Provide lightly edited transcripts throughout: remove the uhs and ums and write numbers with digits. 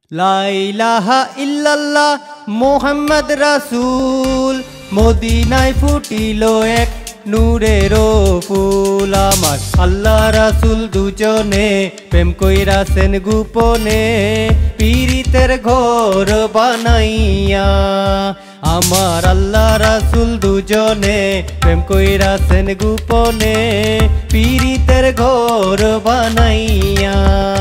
লা ইলাহা ইল্লাল্লাহ মুহাম্মদ রাসূল মদিনায় ফুটিল এক নূরের ফুল। আমার আল্লাহ রাসূল দুজনে প্রেম কইরাছেন গোপনে পীরিতের ঘর বানাইয়া। আমার আল্লাহ রাসূল দুজনে প্রেম কইরাছেন গোপনে পীরিতের ঘর বানাইয়া।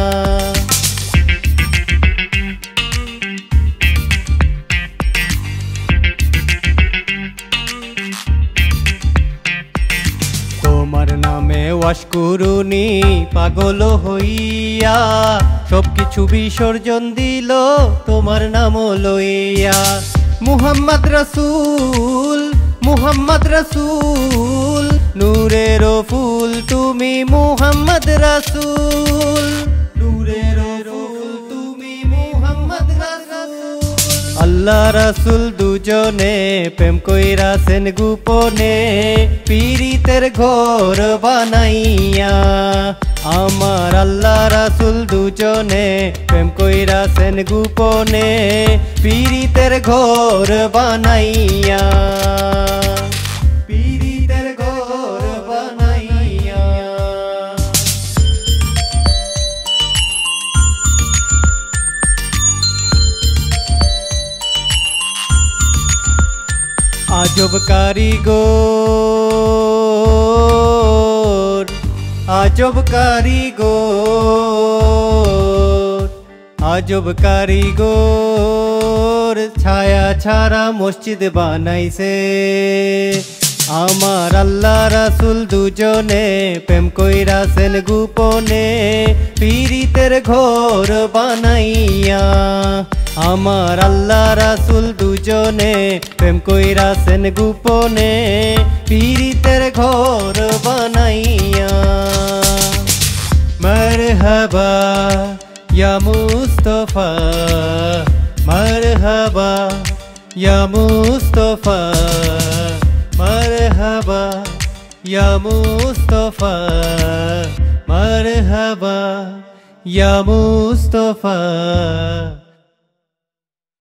তোমার নামে ওয়াশ করুনি পাগল হইয়া, সবকিছু বিসর্জন দিল তোমার নাম লইয়া। মুহাম্মদ রাসূল মুহাম্মদ রাসূল নূরের ফুল তুমি মুহাম্মদ রাসূল, নূরের ফুল তুমি মুহাম্মদ রাসূল। আল্লাহ রাসূল দুজনে প্রেম কইরাছেন গোপনে পীরিতের ঘর বানাইয়া। আমার আল্লাহ রাসূল দুজনে প্রেম কইরাছেন গোপনে পীরিতের ঘর বানাইয়া। পীরিতের ঘর বানাইয়া। আজব কারিগর আজব কারিগর আজব কারিগর ছায়া ছাড়া মসজিদ বানাইছে। আমার আল্লাহ রাসূল দুজনে প্রেম কইরাছেন গোপনে পীরিতের ঘর বানাইয়া। আমার আল্লাহ রাসূল দুজনে প্রেম কইরাছেন গোপনে পীরিতের ঘর বানাইয়া। মারহাবা ইয়া মুস্তাফা মারহাবা ইয়া মুস্তাফা মারহাবা ইয়া মুস্তাফা মারহাবা ইয়া মুস্তাফা।